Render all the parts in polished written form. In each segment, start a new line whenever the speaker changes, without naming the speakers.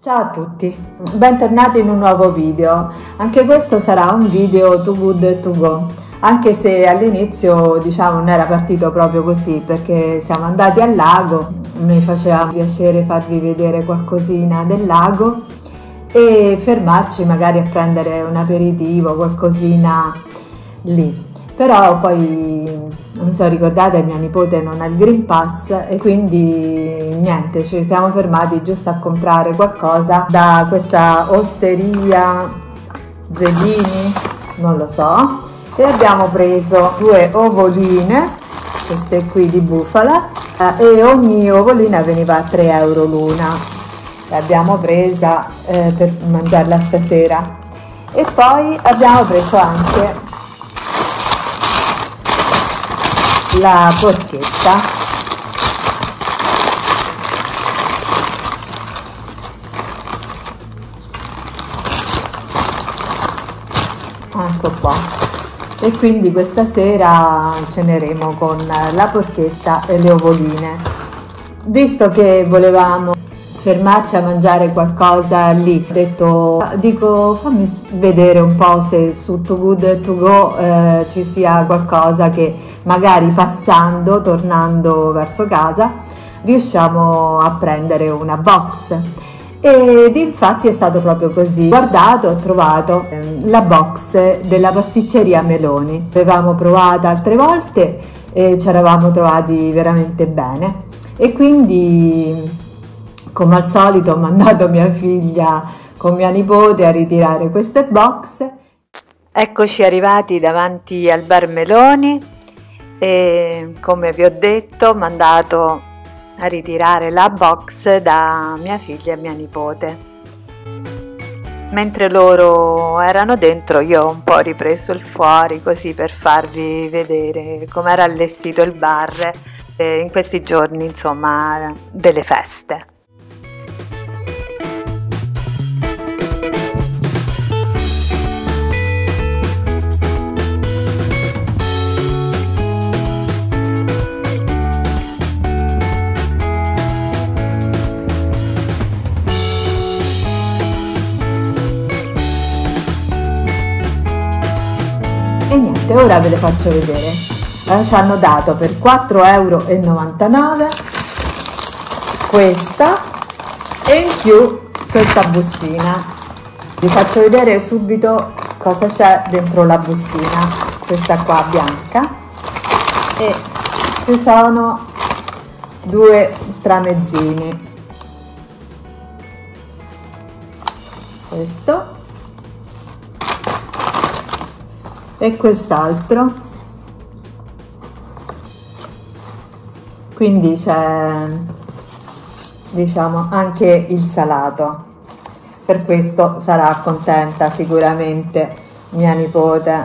Ciao a tutti, bentornati in un nuovo video. Anche questo sarà un video Too Good To Go, anche se all'inizio diciamo non era partito proprio così, perché siamo andati al lago, mi faceva piacere farvi vedere qualcosina del lago e fermarci magari a prendere un aperitivo, qualcosina lì. Però poi mi sono ricordata che mia nipote non ha il Green Pass e quindi niente, ci siamo fermati giusto a comprare qualcosa da questa osteria Zelini, non lo so, e abbiamo preso due ovoline, queste qui di bufala, e ogni ovolina veniva a 3 euro l'una. L'abbiamo presa per mangiarla stasera. E poi abbiamo preso anche la porchetta, ecco qua, e quindi questa sera ceneremo con la porchetta e le ovoline. Visto che volevamo fermarci a mangiare qualcosa lì, dico fammi vedere un po' se su Too Good To Go ci sia qualcosa che magari passando, tornando verso casa, riusciamo a prendere una box. Ed infatti è stato proprio così. Guardato, ho trovato la box della pasticceria Meloni. L'avevamo provata altre volte e ci eravamo trovati veramente bene, e quindi come al solito ho mandato mia figlia con mia nipote a ritirare queste box. Eccoci arrivati davanti al bar Meloni e, come vi ho detto, ho mandato a ritirare la box da mia figlia e mia nipote. Mentre loro erano dentro, io ho un po' ripreso il fuori, così per farvi vedere come era allestito il bar in questi giorni, insomma, delle feste. E niente, ora ve le faccio vedere. Ci hanno dato per 4,99 € questa e in più questa bustina. Vi faccio vedere subito cosa c'è dentro la bustina, questa qua bianca, e ci sono due tramezzini, questo e quest'altro, quindi c'è, diciamo, anche il salato. Per questo sarà contenta sicuramente mia nipote.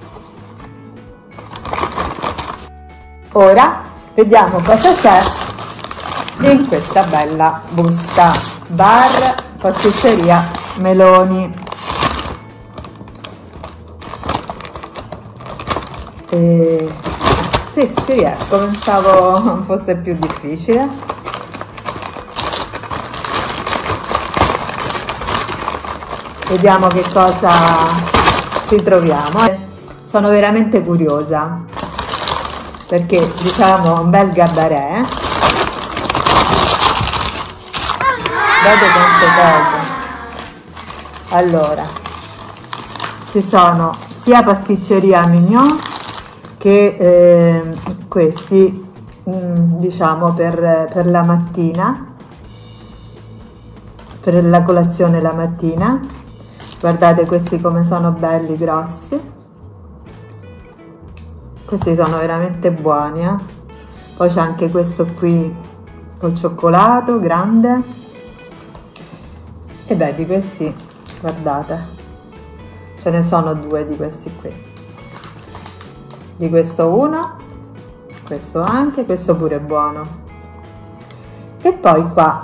Ora vediamo cosa c'è in questa bella busta. Bar pasticceria Meloni. Sì, ci riesco, pensavo fosse più difficile. Vediamo che cosa ci troviamo. Sono veramente curiosa perché, diciamo, un bel gabarè. Vedo tante cose. Allora, ci sono sia pasticceria Mignon che questi, diciamo, per la mattina, per la colazione la mattina. Guardate questi come sono belli, grossi. Questi sono veramente buoni, eh? Poi c'è anche questo qui col cioccolato, grande. E beh, di questi, guardate, ce ne sono due di questi qui. Di questo uno, questo anche, questo pure è buono. E poi qua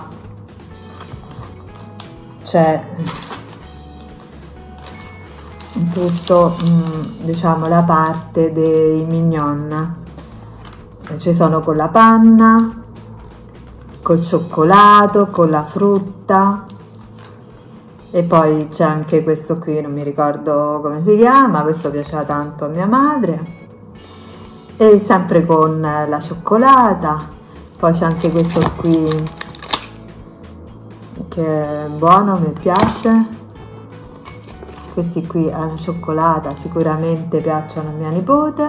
c'è tutto, diciamo, la parte dei mignon. Ci sono con la panna, col cioccolato, con la frutta, E poi c'è anche questo qui, non mi ricordo come si chiama, questo piaceva tanto a mia madre, e sempre con la cioccolata. Poi c'è anche questo qui che è buono, mi piace. Questi qui alla cioccolata sicuramente piacciono a mia nipote.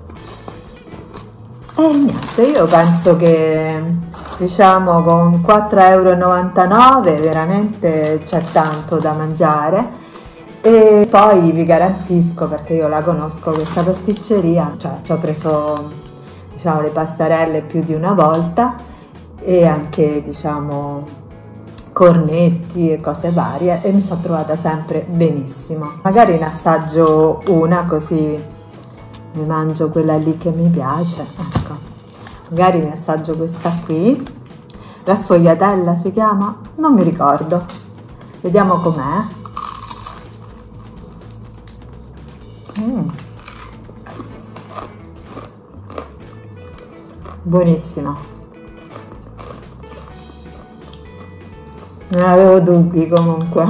E niente, io penso che, diciamo, con 4,99 € veramente c'è tanto da mangiare. E poi vi garantisco, perché io la conosco questa pasticceria, cioè ci ho preso, diciamo, le pastarelle più di una volta, e anche, diciamo, cornetti e cose varie, e mi sono trovata sempre benissimo. Magari ne assaggio una, così mi mangio quella lì che mi piace. Ecco, magari ne assaggio questa qui, la sfogliatella si chiama, non mi ricordo, vediamo com'è. Buonissima. Non avevo dubbi comunque.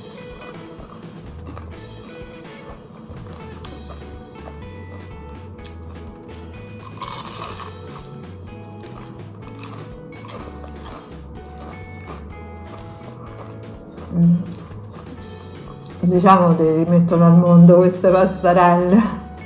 Diciamo che rimettono al mondo queste pastarelle.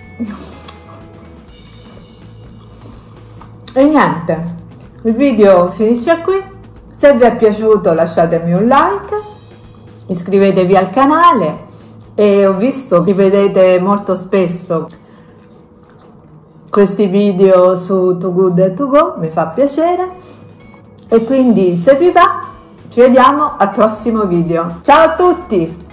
E niente, il video finisce qui. Se vi è piaciuto lasciatemi un like, iscrivetevi al canale, e ho visto che vedete molto spesso questi video su Too Good and To Go, mi fa piacere, e quindi se vi va ci vediamo al prossimo video. Ciao a tutti!